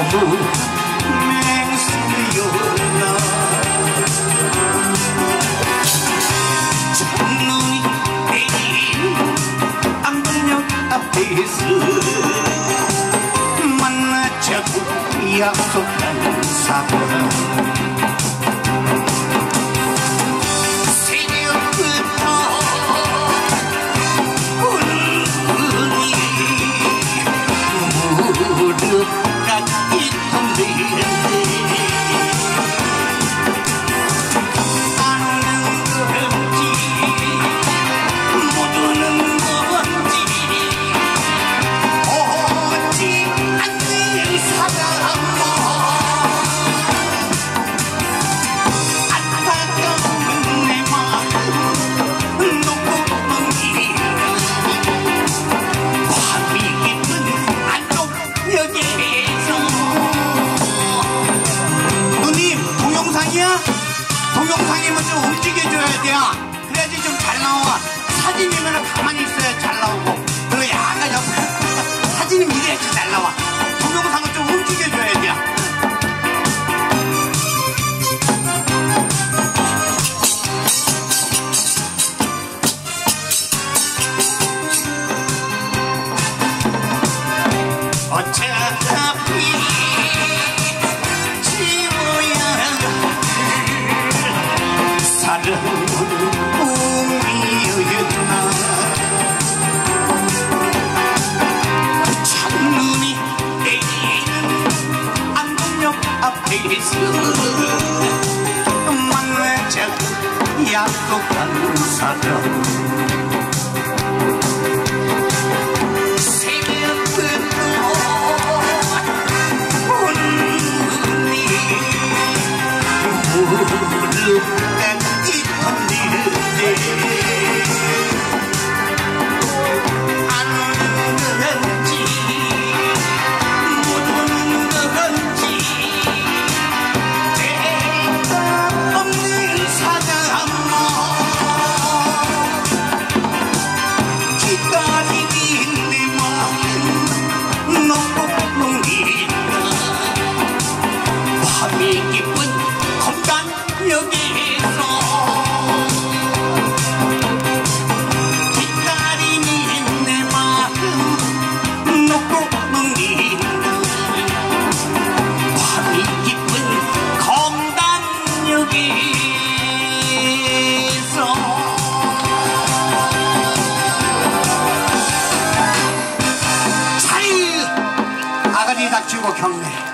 맹수였나. 첫눈이 내린 안동역 앞에서 만나자고 약속한 사람. 새벽부터 운운이 무릎까지 덤비는데 안 오는 건지 못 오는 건지 오지 않는 사람. 동영상이면 좀 움직여줘야 돼. 그래야지 좀 잘 나와. 사진이면 가만히 있어야 잘 나오고, 그리고 약간 옆에 사진은 이래야지 잘 나와. 동영상은 좀 움직여줘야 돼. 어차피 사랑은 꿈이었나. 첫눈이 내리는 안동역 앞에서 만나자고 약속한 사람. 새벽부터 운운이 무릎까지 덤비는데 안 오는 건지 못 오는 건지 대가 없는 사람아. 기다리는 내 마음 너무 뭉긴다. 밤이 깊은 검단역에서 기다리는 내 마음 놓고 넘긴다. 밤이 깊은 검단역에서. 자유 아가리 닥치고 경례.